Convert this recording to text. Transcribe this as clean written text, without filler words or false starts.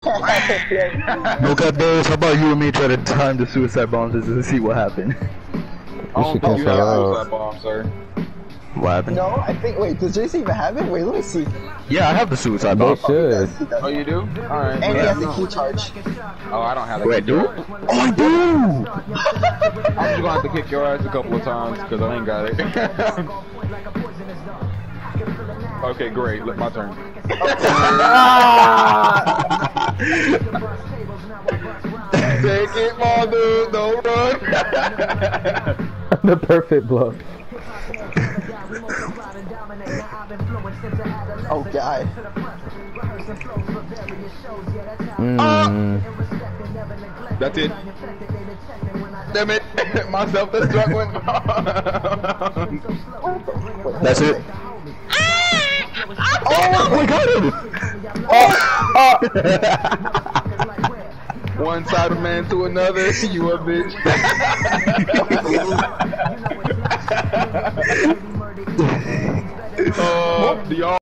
Look at those. How about you and me try to time the suicide bombs and see what happened? I don't think you have suicide bomb, sir. What happened? No, I think. Wait, does Jason even have it? Wait, let me see. Yeah, I have the suicide bomb. They should. He does. Oh, you do? Alright. And he has the key charge. Oh, I don't have that. Wait, key do? charge. Oh, I do! I'm just gonna have to kick your ass a couple of times because I ain't got it. Okay, great. Look, my turn. Take it, my dude. Don't run. The perfect bluff. Oh god. That's it. Damn it. My self-destruct went on. That's it. Oh, we got him! One side of man to another. You a bitch. Do y'all